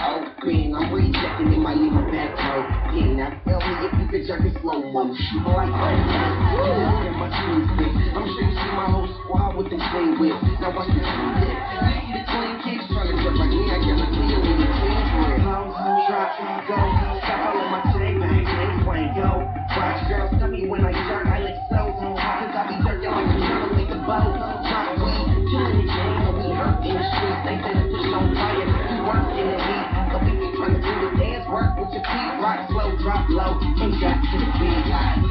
Man, I'm rejecting, it might leave my back out. Yeah, now tell me if you could jerk in slow motion. Like that, in my shoes fit. I'm sure you see my whole squad with the same whip. Now watch me do this. You see the clean kids trying to jerk like me, I got a clean with a clean grip. Drop, go, stop all of my chain, bang, chain swing, go. Watch girls tell me when I jerk, I look so hot, cause I be jerking like I'm trying to make a boat. Drop weed, killing the game, and we hurt in the streets. They said it's push on fire, we work in the heat. So we be trying to do the dance, work with your feet, rock slow, drop low, and drop to the beat.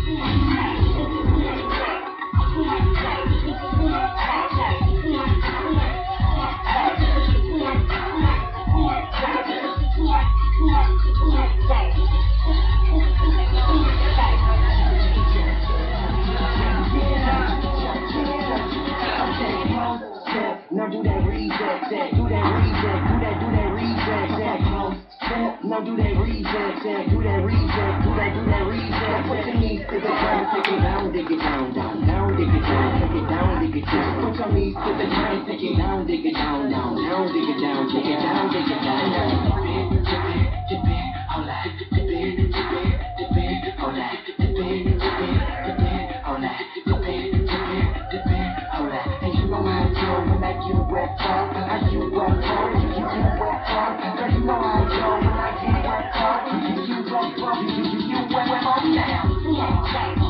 Now do that reset, do that reset, do that reset, now do that reset, do that reset, do that reset. Put your knees to the ground, take it down, dig it down, down, dig it down, take it down, dig it down. Put your knees to the ground, take it down, dig it down, down, dig it down, take it down, dig it down. Dip it, hold that, dip it, hold that, dip it, hold that, dip it, hold that. And you know how I do when I get wet, I get wet, you get wet, girl, you know how I do when I get wet, you get wet, now.